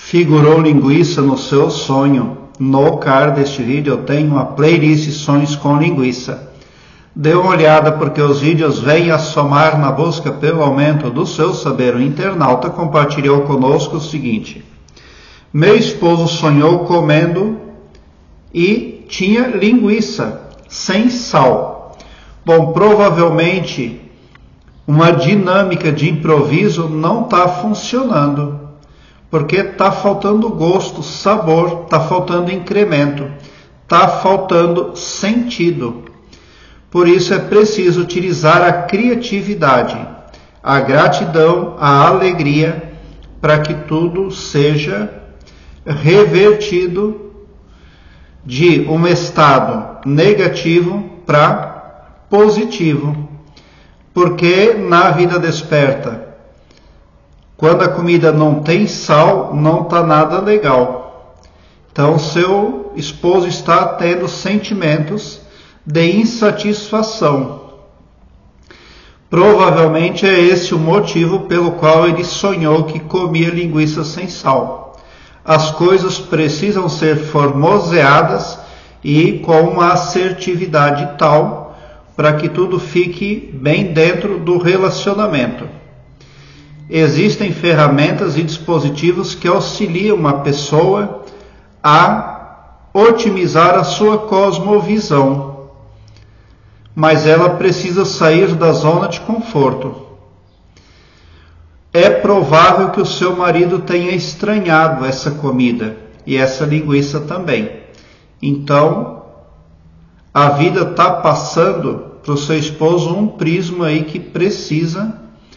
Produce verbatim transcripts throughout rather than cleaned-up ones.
Figurou linguiça no seu sonho? No card deste vídeo eu tenho uma playlist Sonhos com Linguiça. Dê uma olhada porque os vídeos vêm a somar na busca pelo aumento do seu saber. O internauta compartilhou conosco o seguinte: meu esposo sonhou comendo e tinha linguiça sem sal. Bom, provavelmente uma dinâmica de improviso não está funcionando, porque está faltando gosto, sabor, está faltando incremento, está faltando sentido. Por isso é preciso utilizar a criatividade, a gratidão, a alegria, para que tudo seja revertido de um estado negativo para positivo. Porque na vida desperta, quando a comida não tem sal, não está nada legal. Então seu esposo está tendo sentimentos de insatisfação. Provavelmente é esse o motivo pelo qual ele sonhou que comia linguiça sem sal. As coisas precisam ser formoseadas e com uma assertividade tal para que tudo fique bem dentro do relacionamento. Existem ferramentas e dispositivos que auxiliam uma pessoa a otimizar a sua cosmovisão, mas ela precisa sair da zona de conforto. É provável que o seu marido tenha estranhado essa comida e essa linguiça também. Então, a vida está passando para o seu esposo um prisma aí que precisa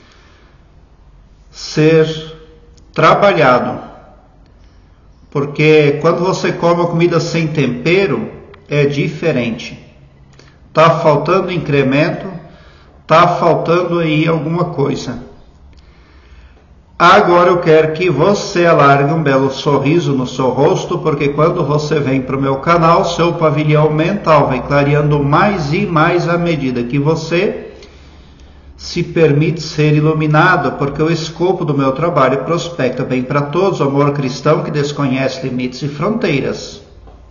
ser trabalhado. Porque quando você come uma comida sem tempero, é diferente. Está faltando incremento, está faltando aí alguma coisa. Agora eu quero que você alargue um belo sorriso no seu rosto, porque quando você vem para o meu canal, seu pavilhão mental vai clareando mais e mais à medida que você se permite ser iluminado, porque o escopo do meu trabalho prospecta bem para todos, o amor cristão que desconhece limites e fronteiras.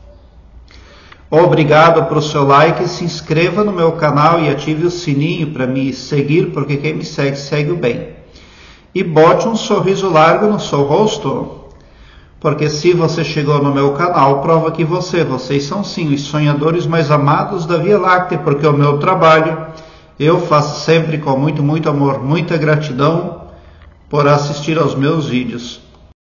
Obrigado pelo seu like, se inscreva no meu canal e ative o sininho para me seguir, porque quem me segue, segue o bem. E bote um sorriso largo no seu rosto, porque se você chegou no meu canal, prova que você, vocês são sim os sonhadores mais amados da Via Láctea, porque o meu trabalho eu faço sempre com muito, muito amor, muita gratidão por assistir aos meus vídeos.